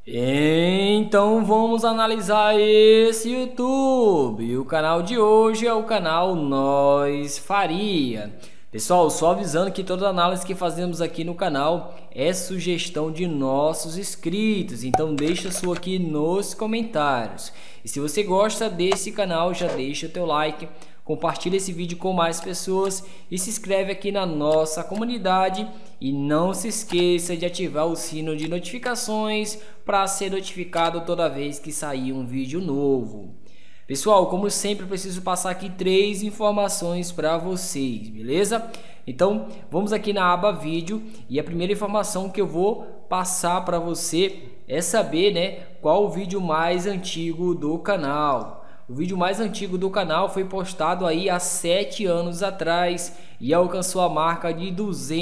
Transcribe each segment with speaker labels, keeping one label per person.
Speaker 1: Então vamos analisar esse YouTube. O canal de hoje é o canal Nós Faria. Pessoal, só avisando que toda análise que fazemos aqui no canal é sugestão de nossos inscritos. Então deixa sua aqui nos comentários. E se você gosta desse canal, já deixa o teu like. Compartilha esse vídeo com mais pessoas e se inscreve aqui na nossa comunidade e não se esqueça de ativar o sino de notificações para ser notificado toda vez que sair um vídeo novo. Pessoal, como sempre, preciso passar aqui 3 informações para vocês, beleza? Então vamos aqui na aba vídeo e a primeira informação que eu vou passar para você é saber, qual o vídeo mais antigo do canal. O vídeo mais antigo do canal foi postado aí há 7 anos atrás e alcançou a marca de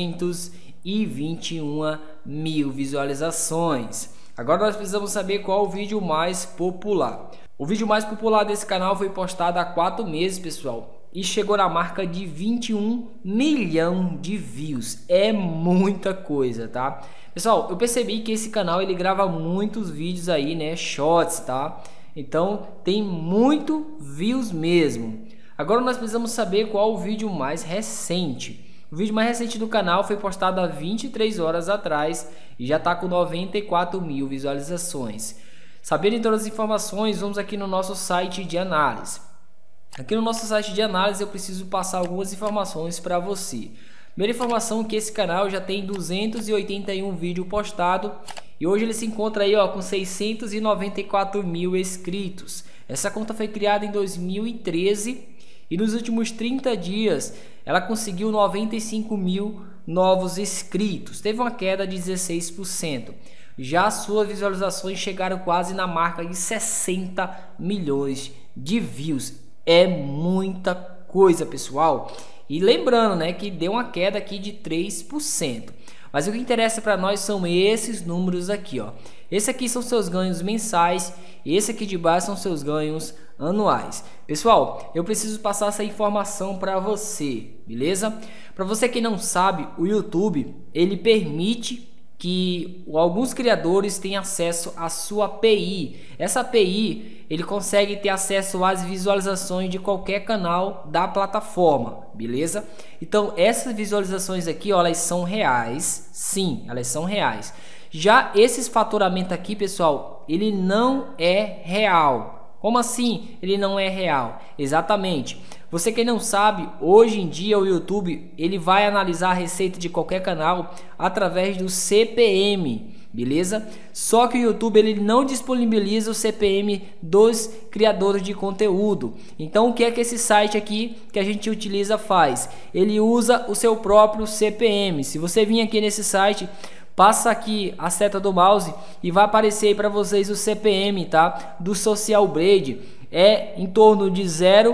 Speaker 1: 221 mil visualizações. Agora nós precisamos saber qual o vídeo mais popular. O vídeo mais popular desse canal foi postado há 4 meses, pessoal, e chegou na marca de 21 milhões de views. É muita coisa, tá? Pessoal, eu percebi que esse canal ele grava muitos vídeos aí, shorts, tá? Então tem muito views mesmo. Agora nós precisamos saber qual o vídeo mais recente. O vídeo mais recente do canal foi postado há 23 horas atrás e já está com 94 mil visualizações. Sabendo de todas as informações, vamos aqui no nosso site de análise. Aqui no nosso site de análise eu preciso passar algumas informações para você. Primeira informação é que esse canal já tem 281 vídeos postados e hoje ele se encontra aí com 694 mil inscritos. Essa conta foi criada em 2013 e nos últimos 30 dias ela conseguiu 95 mil novos inscritos. Teve uma queda de 16%. Já suas visualizações chegaram quase na marca de 60 milhões de views. É muita coisa, pessoal. E lembrando, que deu uma queda aqui de 3%. Mas o que interessa para nós são esses números aqui, ó. Esse aqui são seus ganhos mensais e esse aqui de baixo são seus ganhos anuais. Pessoal, eu preciso passar essa informação para você, beleza? Para você que não sabe, o YouTube, ele permite que alguns criadores têm acesso à sua API. Essa API, ele consegue ter acesso às visualizações de qualquer canal da plataforma, beleza? Então, essas visualizações aqui, elas são reais, sim, elas são reais. Já esses faturamento aqui, pessoal, ele não é real. Como assim ele não é real? Exatamente. Você que não sabe, hoje em dia o YouTube ele vai analisar a receita de qualquer canal através do CPM, beleza? Só que o YouTube ele não disponibiliza o CPM dos criadores de conteúdo. Então o que é que esse site aqui que a gente utiliza faz? Ele usa o seu próprio CPM. Se você vir aqui nesse site, passa aqui a seta do mouse e vai aparecer aí para vocês o CPM, tá? Do Social Blade. É em torno de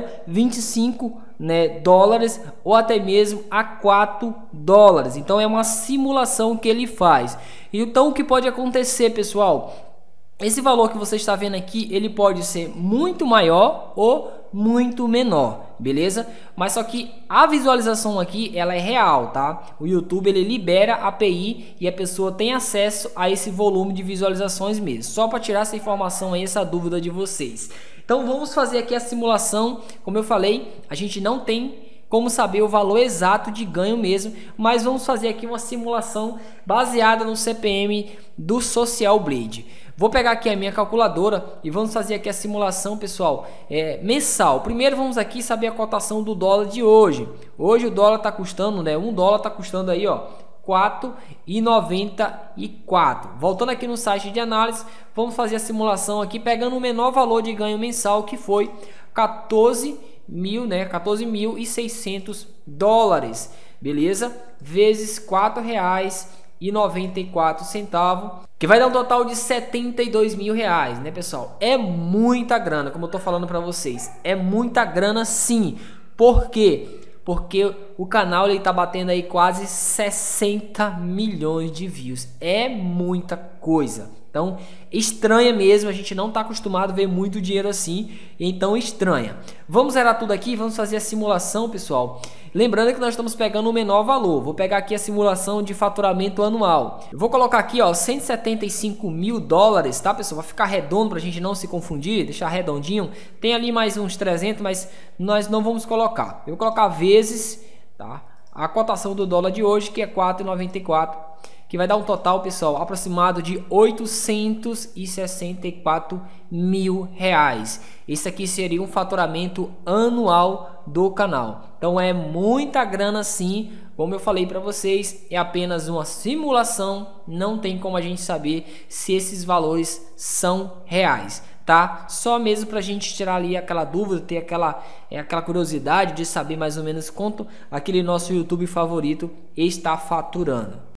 Speaker 1: 0,25 dólares ou até mesmo a 4 dólares. Então é uma simulação que ele faz. Então o que pode acontecer, pessoal? Esse valor que você está vendo aqui, ele pode ser muito maior ou muito menor, beleza? Mas só que a visualização aqui, ela é real, tá? O YouTube, ele libera a API e a pessoa tem acesso a esse volume de visualizações mesmo. Só para tirar essa informação aí, essa dúvida de vocês. Então vamos fazer aqui a simulação. Como eu falei, a gente não tem como saber o valor exato de ganho mesmo, mas vamos fazer aqui uma simulação baseada no CPM do Social Blade. Vou pegar aqui a minha calculadora e vamos fazer aqui a simulação, pessoal, mensal. Primeiro vamos aqui saber a cotação do dólar de hoje. Hoje o dólar está custando, um dólar está custando aí, ó, 4,94. Voltando aqui no site de análise, vamos fazer a simulação aqui pegando o menor valor de ganho mensal, que foi 14.600 dólares, beleza? Vezes R$4,94, que vai dar um total de 72 mil reais, pessoal? É muita grana, como eu tô falando para vocês, é muita grana sim. Por quê? Porque o canal ele tá batendo aí quase 60 milhões de views. É muita coisa. Então, estranha mesmo, a gente não está acostumado a ver muito dinheiro assim, então estranha. Vamos zerar tudo aqui, vamos fazer a simulação, pessoal. Lembrando que nós estamos pegando o menor valor. Vou pegar aqui a simulação de faturamento anual. Eu vou colocar aqui, ó, 175 mil dólares, tá, pessoal? Vai ficar redondo para a gente não se confundir, deixar redondinho. Tem ali mais uns 300, mas nós não vamos colocar. Eu vou colocar vezes, tá, a cotação do dólar de hoje, que é 4,94, que vai dar um total, pessoal, aproximado de 864 mil reais. Esse aqui seria um faturamento anual do canal. Então é muita grana sim. Como eu falei para vocês, é apenas uma simulação. Não tem como a gente saber se esses valores são reais, tá? Só mesmo para a gente tirar ali aquela dúvida, ter aquela curiosidade de saber mais ou menos quanto aquele nosso YouTube favorito está faturando.